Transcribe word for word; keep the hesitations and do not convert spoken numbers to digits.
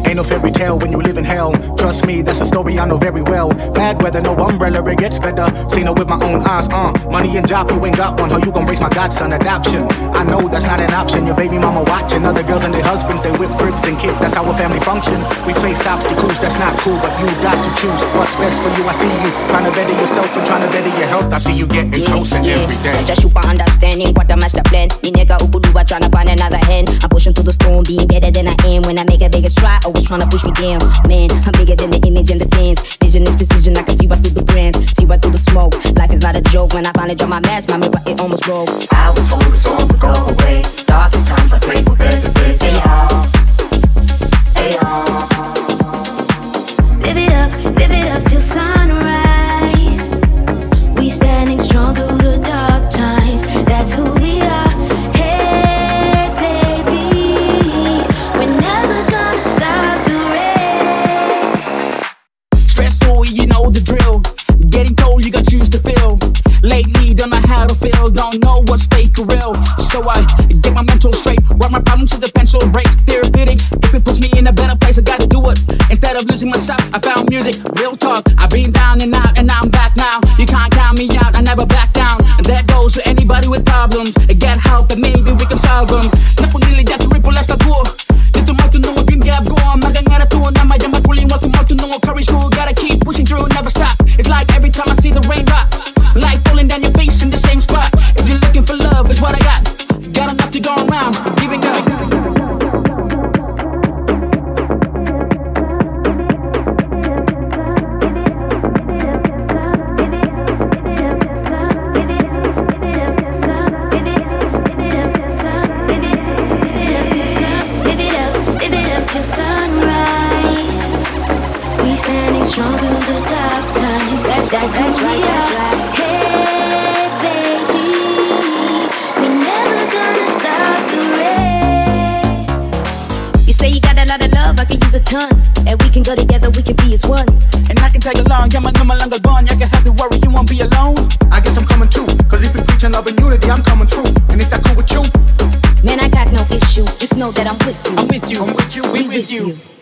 Ain't no fairy tale when you live in hell. Trust me, that's a story I know very well. Bad weather, no umbrella, it gets better. Seen her with my own eyes, uh money and job, you ain't got one. How you gon' raise my godson? Adoption, I know that's not an option. Your baby mama watching other girls and their husbands. They whip cribs and kids, that's how a family functions. We face obstacles, that's not cool, but you got to choose what's best for you. I see you trying to better yourself and trying to better your health. I see you getting yeah, closer yeah. every day. Just super understanding what the master plan. Me nigga Ubuluwa trying to find another hand. I'm pushing through the storm, being better than I am. When I make a bigger stride, always trying to push me down. Man, I'm bigger than the image and the fans. Vision is precision, I can see right through the brands, see right through the smoke. Life is not a joke. When I finally drop my mask, my mirror it almost broke. I was always on the go away. Darkest times I pray for better days. Hey y'all, hey y'all. Live it up, live it up till sunrise. We standing strong through the dark times. That's who we are. Hey baby, we're never gonna stop the rain. Stressful, you know the drill. Getting told you got shoes to fill. Lately, don't know how to feel, don't know what's fake or real. So I get my mental straight, write my problems to the pencil breaks. Therapeutic, if it puts me in a better place, I gotta do it. Instead of losing myself, I found music, real talk. I've been down and out, and now I'm back now. You can't count me out, I never back down. And that goes to anybody with problems. Get help and maybe we can solve them. Napunili dati ripple left a go. Dito matunong yung gap go. Magangara to na may damat puli mo tumatunong courage ko. Gotta keep pushing through, never stop. It's like every time I see the rain drop. Life falling down your face in the same spot. If you're looking for love, it's what I got. Got enough to go around, giving up. Live it up, live it up till sunrise. We standing strong through the dark times. That's, that's, that's right, that's right. Hey baby, we're never gonna stop the rain. You say you got a lot of love, I could use a ton. And we can go together, we can be as one. And I can tag along, yeah, my number long gone. You can have to worry, you won't be alone. I guess I'm coming too, cause if you're preaching love and unity, I'm coming through. And if that cool with you, Man, I got no issue, just know that I'm with you. I'm with you, I'm with you, We we with you. you.